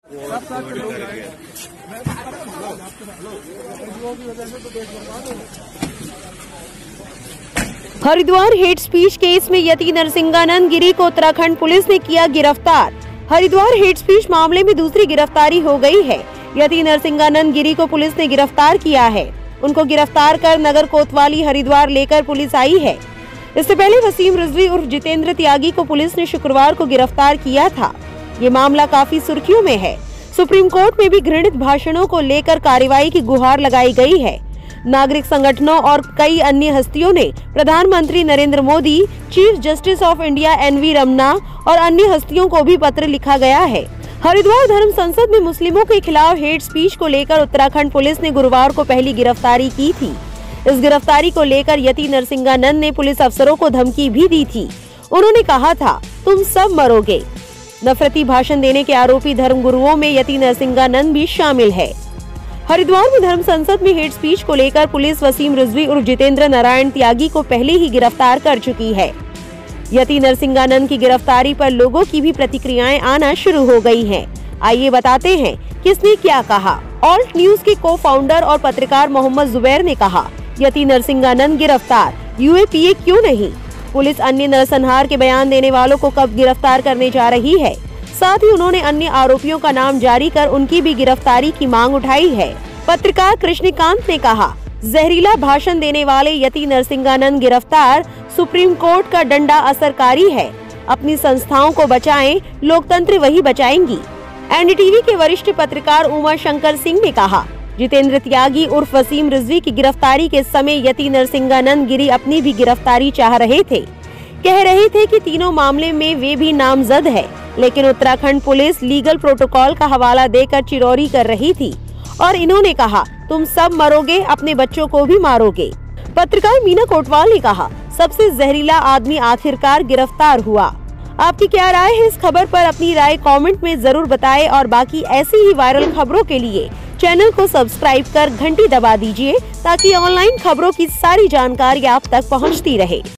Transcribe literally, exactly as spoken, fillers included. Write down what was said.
Haridwar hate speech case में यति नरसिंहानंद गिरी को Uttarakhand police ने किया गिरफ्तार। हरिद्वार हेट स्पीच मामले में दूसरी गिरफ्तारी हो गई है। यति नरसिंहानंद गिरी को पुलिस ने गिरफ्तार किया है। उनको गिरफ्तार कर नगर कोतवाली हरिद्वार लेकर पुलिस आई है। इससे पहले वसीम रिजवी उर्फ जितेंद्र त्यागी को पुलिस ने शुक्रवार को गिरफ्तार किया था। ये मामला काफी सुर्खियों में है। सुप्रीम कोर्ट में भी घृणित भाषणों को लेकर कार्रवाई की गुहार लगाई गई है। नागरिक संगठनों और कई अन्य हस्तियों ने प्रधानमंत्री Narendra Modi, chief justice of India N V Ramana और अन्य हस्तियों को भी पत्र लिखा गया है। हरिद्वार धर्म संसद में मुस्लिमों के खिलाफ हेट स्पीच को लेकर उत्तराखंड पुलिस ने गुरुवार को पहली गिरफ्तारी की थी। इस गिरफ्तारी को लेकर यति नरसिंहानंद ने पुलिस अफसरों को धमकी भी दी थी। उन्होंने कहा था, तुम सब मरोगे। नफरती भाषण देने के आरोपी धर्म गुरुओं में यति नरसिंहानंद भी शामिल है। हरिद्वार में धर्म संसद में हेट स्पीच को लेकर पुलिस वसीम रिजवी उर्फ जितेंद्र नारायण त्यागी को पहले ही गिरफ्तार कर चुकी है। यति नरसिंहानंद की गिरफ्तारी पर लोगों की भी प्रतिक्रियाएं आना शुरू हो गई हैं। आइए बताते हैं किसने क्या कहा। ऑल्ट न्यूज के को फाउंडर और पत्रकार मोहम्मद जुबैर ने कहा, यति नरसिंहानंद गिरफ्तार, यू ए पी ए क्यों नहीं? पुलिस अन्य नरसंहार के बयान देने वालों को कब गिरफ्तार करने जा रही है? साथ ही उन्होंने अन्य आरोपियों का नाम जारी कर उनकी भी गिरफ्तारी की मांग उठाई है। पत्रकार कृष्णकांत ने कहा, जहरीला भाषण देने वाले यति नरसिंहानंद गिरफ्तार, सुप्रीम कोर्ट का डंडा असरकारी है। अपनी संस्थाओं को बचाएं, लोकतंत्र वही बचाएंगी। एन डी टी वी के वरिष्ठ पत्रकार उमा शंकर सिंह ने कहा, जितेंद्र त्यागी उर्फ वसीम रिजवी की गिरफ्तारी के समय यति नरसिंहानंद गिरी अपनी भी गिरफ्तारी चाह रहे थे। कह रहे थे कि तीनों मामले में वे भी नामजद है, लेकिन उत्तराखंड पुलिस लीगल प्रोटोकॉल का हवाला देकर चिरौरी कर रही थी और इन्होंने कहा, तुम सब मरोगे, अपने बच्चों को भी मारोगे। पत्रकार मीना कोटवाल ने कहा, सबसे जहरीला आदमी आखिरकार गिरफ्तार हुआ। आपकी क्या राय है इस खबर पर? अपनी राय कमेंट में जरूर बताएं और बाकी ऐसी ही वायरल खबरों के लिए चैनल को सब्सक्राइब कर घंटी दबा दीजिए ताकि ऑनलाइन खबरों की सारी जानकारी आप तक पहुंचती रहे।